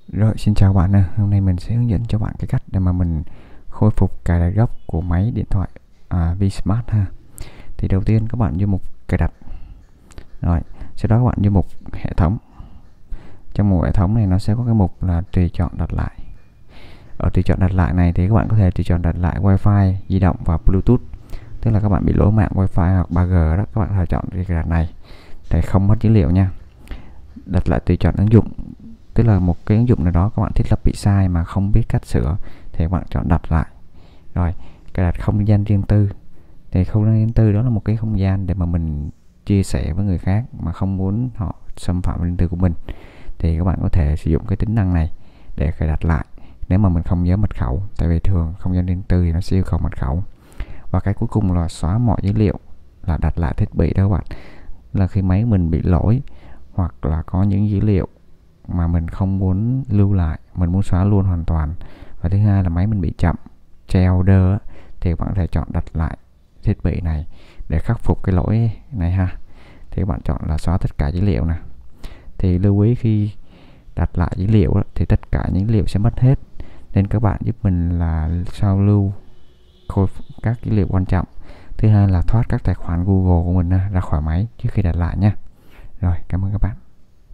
Rồi, xin chào bạn nè. Hôm nay mình sẽ hướng dẫn cho bạn cái cách để mà mình khôi phục cài đặt gốc của máy điện thoại Vsmart ha. Thì đầu tiên các bạn vô mục cài đặt. Rồi, sau đó các bạn vô mục hệ thống. Trong mục hệ thống này nó sẽ có cái mục là tùy chọn đặt lại. Ở tùy chọn đặt lại này thì các bạn có thể tùy chọn đặt lại Wi-Fi, di động và Bluetooth. Tức là các bạn bị lỗi mạng Wi-Fi hoặc 3G đó, các bạn có thể chọn cái cài đặt này để không mất dữ liệu nha. Đặt lại tùy chọn ứng dụng, tức là một cái ứng dụng nào đó các bạn thiết lập bị sai mà không biết cách sửa thì các bạn chọn đặt lại. Rồi, cài đặt không gian riêng tư. Thì không gian riêng tư đó là một cái không gian để mà mình chia sẻ với người khác mà không muốn họ xâm phạm riêng tư của mình, thì các bạn có thể sử dụng cái tính năng này để cài đặt lại nếu mà mình không nhớ mật khẩu. Tại vì thường không gian riêng tư thì nó sẽ yêu cầu mật khẩu. Và cái cuối cùng là xóa mọi dữ liệu, là đặt lại thiết bị đó các bạn. Là khi máy mình bị lỗi hoặc là có những dữ liệu mà mình không muốn lưu lại, mình muốn xóa luôn hoàn toàn. Và thứ hai là máy mình bị chậm, treo order thì các bạn có thể chọn đặt lại thiết bị này để khắc phục cái lỗi này ha. Thì các bạn chọn là xóa tất cả dữ liệu nè. Thì lưu ý khi đặt lại dữ liệu thì tất cả những dữ liệu sẽ mất hết, nên các bạn giúp mình là sao lưu khôi phục các dữ liệu quan trọng. Thứ hai là thoát các tài khoản Google của mình ra khỏi máy trước khi đặt lại nha. Rồi, cảm ơn các bạn.